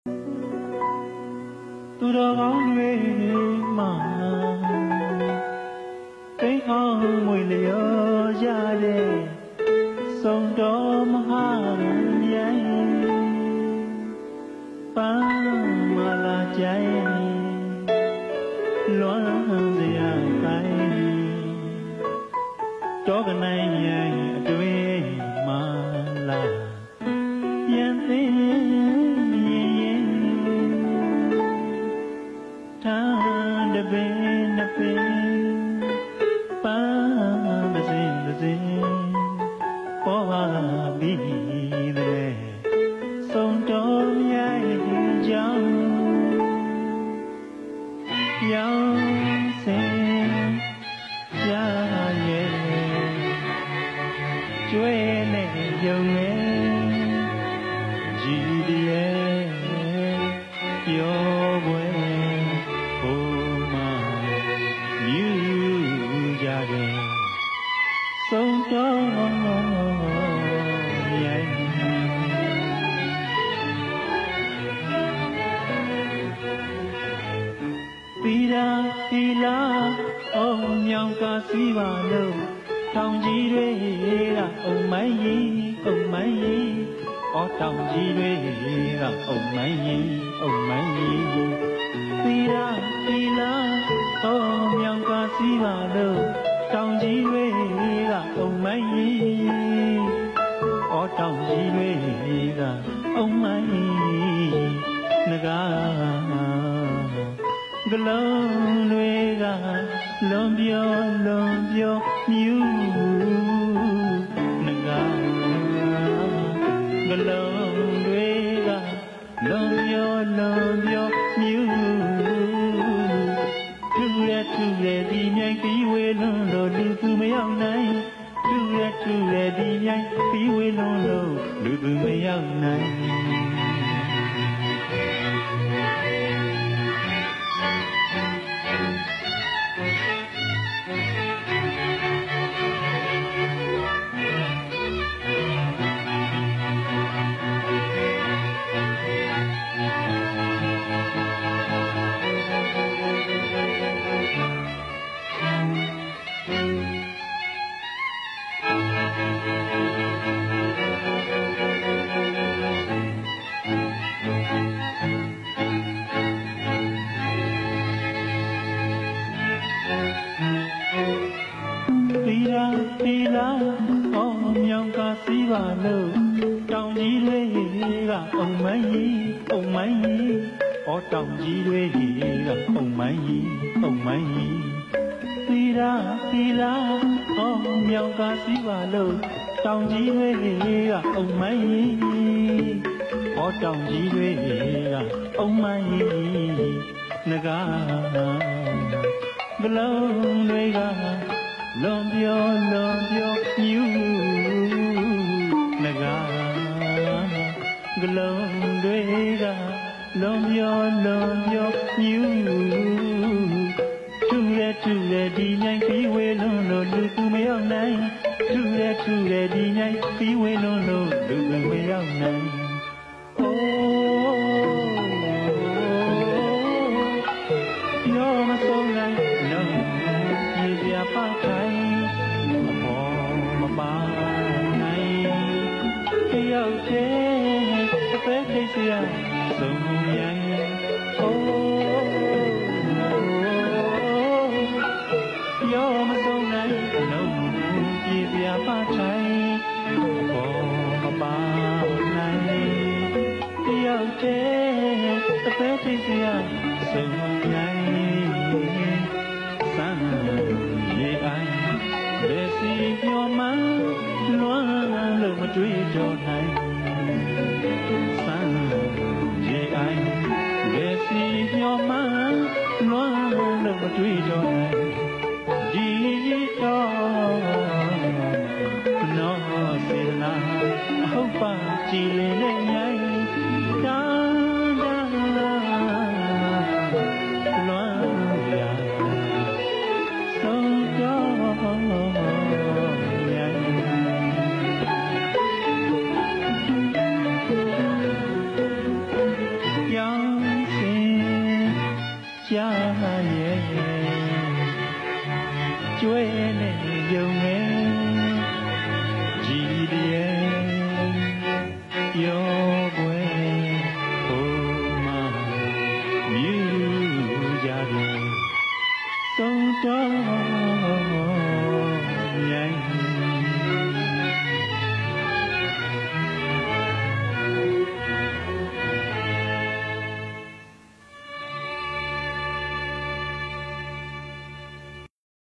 သူတော်ကောင်းတွေမှာသိအောင်မွေလျော်ကြတဲ့စုံတော်မဟာမြိုင်ပန်းမလာကြိုင်လွမ်းစရာတိုင်းတောကနိုင်ရဲ့အတွင်းမှာလာပြန်သိရင်ထားတပင်နှစ်ပင်ပန်းမစင်မစင်ပေါ်ပါပြီးတဲ့စုံတော်မြိုင်ကြောင်းရောင်စင်ရရဲ့ကျွဲနဲ့ယုံနဲ့ကြည်ရဲ့ပြောပွဲဟိုမှာယူကြတယ်စုံတော်မြိုင်ပီရာပီလာအောင်မြောင်ကစီးပါလို့တောင်ကြီးတွေက အုံမိုင်းကြီးအော်တောင်ကြီးတွေက အုံမိုင်းကြီးပီရာပီလာအောင်မြောင်ကစီးပါလို့တောင်ကြီးတွေက အုံမိုင်းကြီးအော်တောင်ကြီးတွေက အုံမိုင်းကြီးငကားကလုံးတွေကလွန်ပြောမြူငကားကလုံးတွေကလွန်ပြောမြူထူရဲဒီမြိုင်ပြီးဝေးလွန်းလို့လူသူမရောက်နိုင်ထူရဲဒီမြိုင်ပြီးဝေးလွန်းလို့လူသူမရောက်နိုင်ပီလာအောင်မြောင်ကစီးပါလို့တောင်ကြီးတွေက အုံမိုင်းကြီးအော်တောင်ကြီးတွေက အုံမိုင်းကြီးပီလာအောင်မြောင်ကစီးပါလို့တောင်ကြီးတွေက အုံမိုင်းကြီးအော်တောင်ကြီးတွေက အုံမိုင်းကြီးငကားကလုံးတွေကလွန်ပြောမြူငကားကလုံးတွေကလွန်ပြောမြူထူရဲဒီမြိုင်ပြီးဝေးလွန်းလို့လူသူမရောက်နိုင်ထူရဲဒီမြိုင်ပြီးဝေးလွန်းလို့လူသူမရောက်နိုင်ပြောမဆုံးနိုင်လုံးပြေပြပါခိုင်အပေါ်မပါနိုင်တယောက်တည်းအသက်ထိတ်စရာဆုံးမြိုင်ပြောမဆုံးနိုင်လုံးပြေပြပါခိုင်အပေါ်မပါနိုင်တယောက်တည်းအသက်ထိတ်စရာဆုံးမြိုင်စမ်းရေအိုင်လက်စီပြောမှလွမ်းလို့မတွေ့တော့နိုင်စမ်းရေအိုင်လက်စီပြောမှလွမ်းလို့မတွေ့တော့နိုင်ဒီတော့နော်စေနာအဟုတ်ပါကြည်လင်တဲ့မြိုင်တာလွမ်းရဆုံးတော့မြိုင်ရရဲ့ကျွဲ